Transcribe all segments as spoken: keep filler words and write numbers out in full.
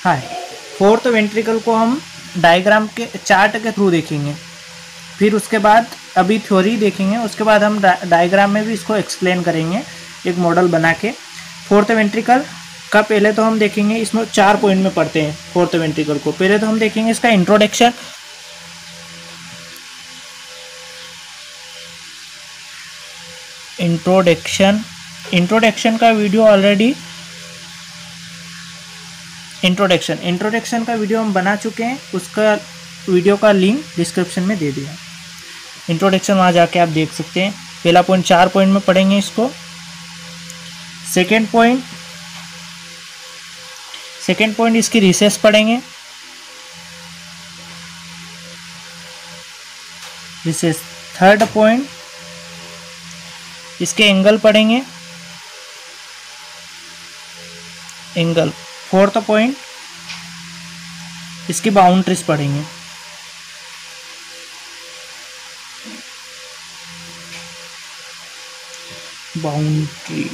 हाँ, fourth ventricle को हम डायग्राम के चार्ट के थ्रू देखेंगे, फिर उसके बाद अभी थ्योरी देखेंगे, उसके बाद हम डायग्राम में भी इसको एक्सप्लेन करेंगे एक मॉडल बना के। फोर्थ वेंट्रिकल का पहले तो हम देखेंगे, इसमें चार पॉइंट में पढ़ते हैं फोर्थ वेंट्रिकल को। पहले तो हम देखेंगे इसका इंट्रोडक्शन, इंट्रोडक्शन इंट्रोडक्शन का वीडियो ऑलरेडी इंट्रोडक्शन इंट्रोडक्शन का वीडियो हम बना चुके हैं, उसका वीडियो का लिंक डिस्क्रिप्शन में दे दिया। इंट्रोडक्शन वहाँ जाके आप देख सकते हैं। पहला पॉइंट चार पॉइंट में पढ़ेंगे इसको। सेकेंड पॉइंट सेकेंड पॉइंट इसकी रिसेस पढ़ेंगे, रिसेस। थर्ड पॉइंट इसके एंगल पढ़ेंगे, एंगल। फोर्थ पॉइंट इसकी बाउंड्रीज पढ़ेंगे। बाउंड्री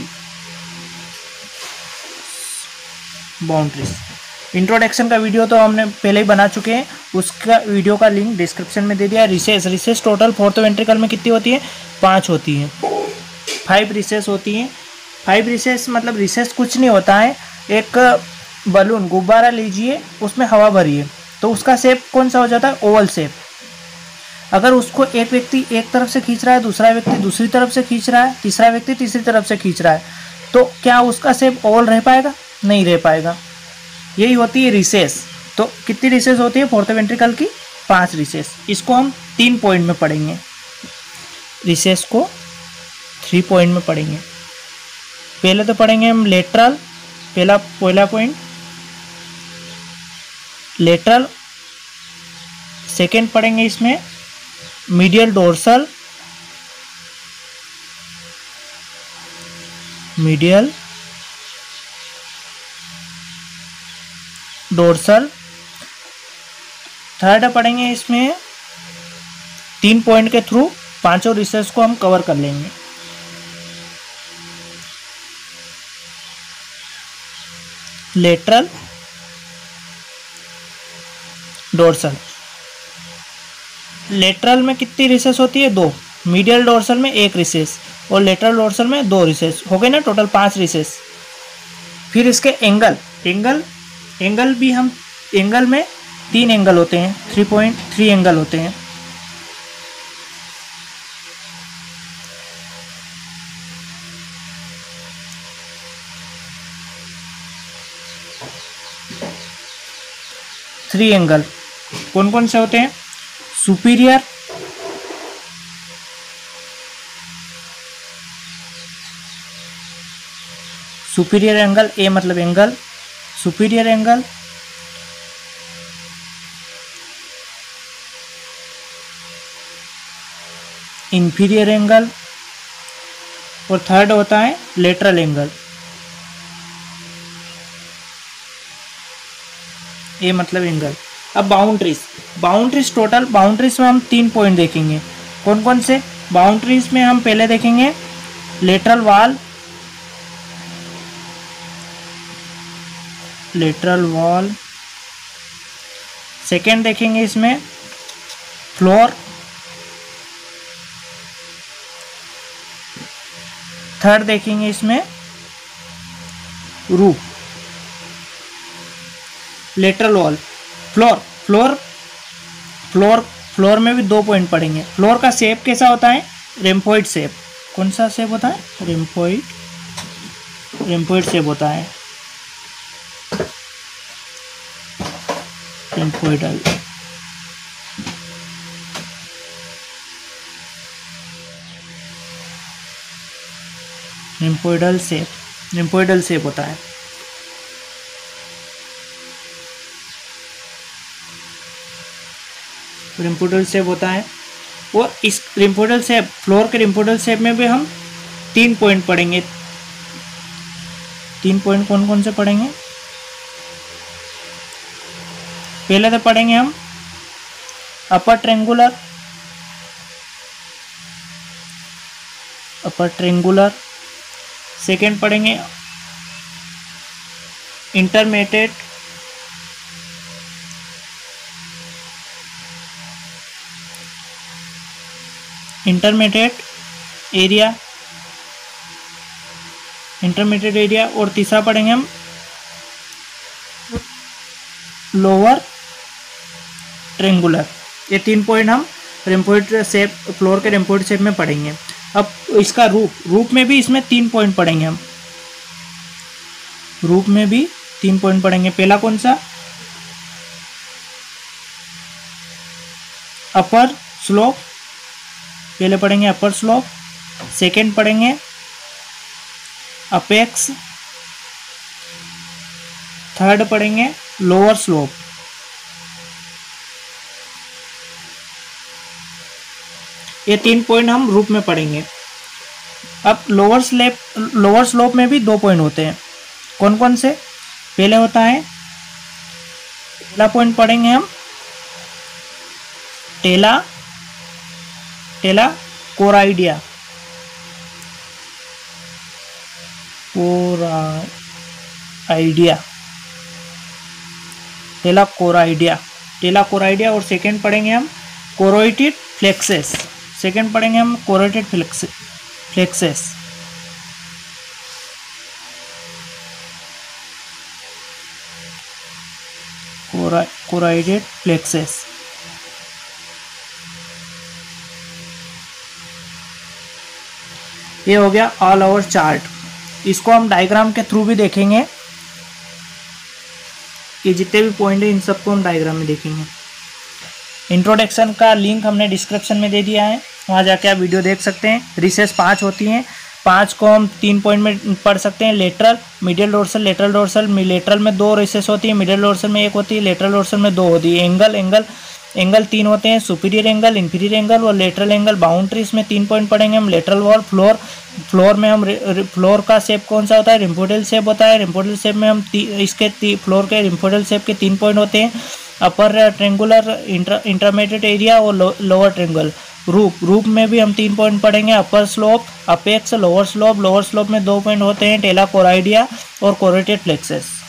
बाउंड्रीज इंट्रोडक्शन का वीडियो तो हमने पहले ही बना चुके हैं, उसका वीडियो का लिंक डिस्क्रिप्शन में दे दिया। Recess recess total fourth ventricle में कितनी होती है? पांच होती हैं, फाइव रिसेस होती हैं। फाइव रिसेस मतलब रिसेस कुछ नहीं होता है, एक बलून गुब्बारा लीजिए, उसमें हवा भरिए तो उसका शेप कौन सा हो जाता है? Oval shape. अगर उसको एक व्यक्ति एक तरफ से खींच रहा है, दूसरा व्यक्ति दूसरी तरफ से खींच रहा है, तीसरा व्यक्ति तीसरी तरफ से खींच रहा है, तो क्या उसका शेप ओवल रह पाएगा? नहीं रह पाएगा। यही होती है रिसेस। तो कितनी रिसेस होती है फोर्थ वेंट्रिकल की? पांच रिसेस। इसको हम तीन पॉइंट में पढ़ेंगे, रिसेस को थ्री पॉइंट में पढ़ेंगे। पहले तो पढ़ेंगे हम लेटरल, पहला पहला पॉइंट लेटरल। सेकेंड पढ़ेंगे इसमें medial dorsal, medial dorsal. Third पढ़ेंगे इसमें तीन पॉइंट के थ्रू पांचों रिसेस को हम कवर कर लेंगे। Lateral, dorsal. लेटरल में कितनी रिसेस होती है? दो। मीडियल डोर्सल में एक रिसेस और लेटरल डोर्सल में दो रिसेस, हो गए ना टोटल पांच रिसेस। फिर इसके एंगल एंगल एंगल भी हम एंगल में तीन एंगल होते हैं, थ्री पॉइंट थ्री एंगल होते हैं। थ्री एंगल कौन कौन से होते हैं? सुपीरियर, सुपीरियर एंगल, ए मतलब angle, superior angle, inferior angle, और थर्ड होता है लेटरल एंगल, ए मतलब एंगल। अब बाउंड्रीज बाउंड्रीज टोटल बाउंड्रीज में हम तीन पॉइंट देखेंगे। कौन कौन से? बाउंड्रीज में हम पहले देखेंगे lateral wall, lateral wall. Second देखेंगे इसमें फ्लोर। थर्ड देखेंगे इसमें roof. Lateral wall, floor floor floor floor में भी दो पॉइंट पड़ेंगे। फ्लोर का शेप कैसा होता है? Rhomboid shape. कौन सा शेप होता है? रेम्फॉइड रेम्फॉइड शेप होता है, रेम्फॉइडल। रेम्फॉइडल शेप रेम्फॉइडल शेप होता है। रेम्फॉइडल शेप होता है। और इस रेम्फॉइडल शेप, फ्लोर के रेम्फॉइडल शेप में भी हम तीन पॉइंट पढ़ेंगे। तीन पॉइंट कौन कौन से पढ़ेंगे? पहले तो पढ़ेंगे हम upper triangular, upper triangular. Second पढ़ेंगे intermediate intermediate area, intermediate area, और तीसरा पढ़ेंगे हम लोअर ट्रेंगुलर। ये तीन पॉइंट हम रेम्पोइड शेप, फ्लोर के रेम्पोइड शेप में पढ़ेंगे। अब इसका रूप, रूप में भी इसमें तीन पॉइंट पढ़ेंगे हम, रूप में भी तीन पॉइंट पढ़ेंगे। पहला कौन सा, अपर स्लोप, पहले पढ़ेंगे अपर स्लोप, सेकंड पढ़ेंगे अपेक्स, थर्ड पढ़ेंगे लोअर स्लोप। ये तीन पॉइंट हम रूप में पढ़ेंगे। अब लोअर स्लेप, लोअर स्लोप में भी दो पॉइंट होते हैं। कौन कौन से, पहले होता है, पहला पॉइंट पढ़ेंगे हम टेला, टेला कोराइडिया, कोराइडिया, टेला कोराइडिया, टेला कोराइडिया। और सेकंड पढ़ेंगे हम कोरोइडेड फ्लेक्सेस, सेकंड पढ़ेंगे हम कोरोइडेड फ्लेक्स फ्लेक्सेस। कोरा कोराइडेड फ्लेक्सेस। ये हो गया ऑल ओवर चार्ट। इसको हम डायग्राम के थ्रू भी देखेंगे, ये जितने भी पॉइंट है इन सबको हम डायग्राम में देखेंगे। इंट्रोडक्शन का लिंक हमने डिस्क्रिप्शन में दे दिया है, वहाँ जाके आप वीडियो देख सकते हैं। रिसेस पाँच होती हैं, पाँच को हम तीन पॉइंट में पढ़ सकते हैं, lateral, medial dorsal, lateral dorsal. Lateral में दो रिसेस होती है, मिडियल डोर्सल में एक होती है, लेटरल डोर्सल में दो होती है। एंगल, एंगल एंगल तीन होते हैं, सुपीरियर एंगल, इंफीरियर एंगल और लेटरल एंगल। बाउंड्री इसमें तीन पॉइंट पढ़ेंगे हम। लेटरल वॉल, फ्लोर, फ्लोर में हम फ्लोर का शेप कौन सा होता है, रिम्पोडल शेप होता है। रिम्पोडल शेप में हम इसके फ्लोर के रिम्पोडल शेप के तीन पॉइंट होते हैं, upper triangular, inter intermediate area और लो, लोअर ट्रेंगल। रूप, रूप में भी हम तीन पॉइंट पढ़ेंगे, upper slope, apex, lower slope. Lower slope में दो पॉइंट होते हैं, टेला कोराइडिया और कोरोइडेड फ्लेक्सेस।